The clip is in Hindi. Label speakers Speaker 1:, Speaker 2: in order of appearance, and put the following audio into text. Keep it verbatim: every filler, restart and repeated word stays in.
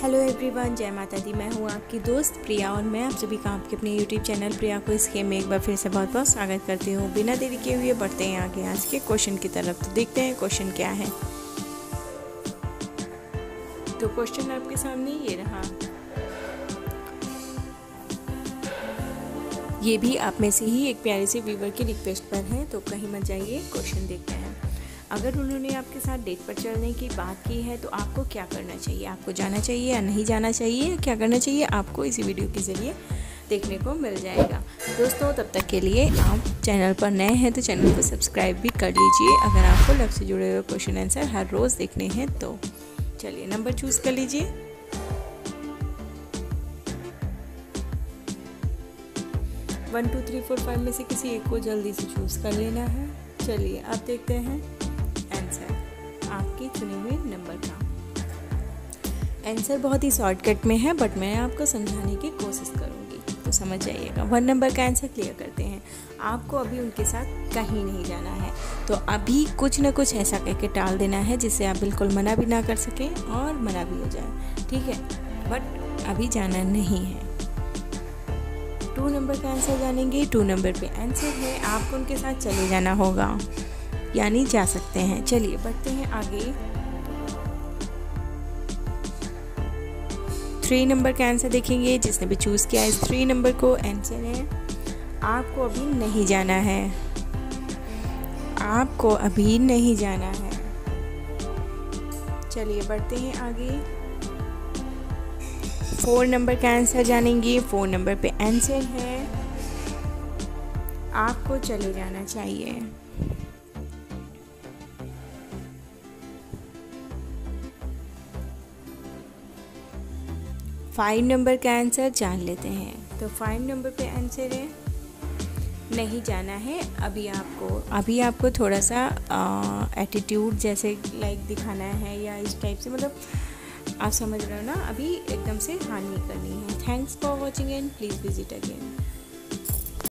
Speaker 1: हेलो एवरीवन, जय माता दी। मैं हूँ आपकी दोस्त प्रिया और मैं आप सभी का आपके अपने यूट्यूब चैनल प्रिया को इस गेम में एक बार फिर से बहुत बहुत स्वागत करती हूँ। बिना देरी किए हुए बढ़ते हैं आगे आज के क्वेश्चन की तरफ। तो देखते हैं क्वेश्चन क्या है। तो क्वेश्चन आपके सामने ये रहा। ये भी आप में से ही एक प्यारे से व्यूवर की रिक्वेस्ट पर है, तो कहीं मत जाइए, क्वेश्चन देखते हैं। अगर उन्होंने आपके साथ डेट पर चलने की बात की है तो आपको क्या करना चाहिए? आपको जाना चाहिए या नहीं जाना चाहिए? क्या करना चाहिए? आपको इसी वीडियो के ज़रिए देखने को मिल जाएगा। दोस्तों, तब तक के लिए आप चैनल पर नए हैं तो चैनल को सब्सक्राइब भी कर लीजिए अगर आपको लव से जुड़े हुए क्वेश्चन आंसर हर रोज़ देखने हैं तो। चलिए नंबर चूज़ कर लीजिए। One two three four five में से किसी एक को जल्दी से चूज़ कर लेना है। चलिए अब देखते हैं आंसर आपके चुने हुए नंबर का। आंसर बहुत ही शॉर्टकट में है बट मैं आपको समझाने की कोशिश करूंगी, तो समझ जाइएगा। वन नंबर का आंसर क्लियर करते हैं। आपको अभी उनके साथ कहीं नहीं जाना है, तो अभी कुछ ना कुछ ऐसा कह के टाल देना है जिससे आप बिल्कुल मना भी ना कर सकें और मना भी हो जाए, ठीक है। बट अभी जाना नहीं है। टू नंबर का आंसर जानेंगे। टू नंबर पे आंसर है आपको उनके साथ चले जाना होगा, यानी जा सकते हैं। चलिए बढ़ते हैं आगे। थ्री नंबर का आंसर देखेंगे। जिसने भी चूज़ किया इस थ्री नंबर को, आंसर है आपको अभी नहीं जाना है। आपको अभी नहीं जाना है। चलिए बढ़ते हैं आगे। फोर नंबर का आंसर जानेंगे। फोर नंबर पे आंसर है आपको चले जाना चाहिए। फाइव नंबर का आंसर जान लेते हैं। तो फाइव नंबर पे आंसर है नहीं जाना है अभी आपको। अभी आपको थोड़ा सा एटीट्यूड जैसे लाइक दिखाना है या इस टाइप से, मतलब आप समझ रहे हो ना। अभी एकदम से हाँ नहीं करनी है। Thanks for watching and please visit again.